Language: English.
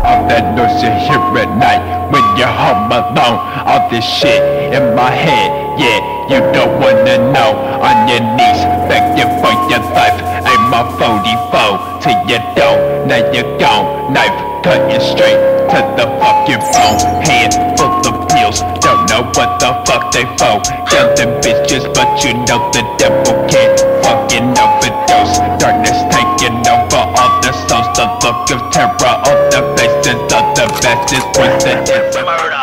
All that noise you hear at night when you're home alone. All this shit in my head, yeah, you don't wanna know. On your knees, begging for your life. Aim my 44 till you don't, now you're gone. Knife cutting straight to the fucking bone. Hand full of pills, don't know what the fuck they for. Killing bitches, but you know the devil can't fucking overdose. Darkness taking over all the souls. The look of terror on the faces of the masses. What's the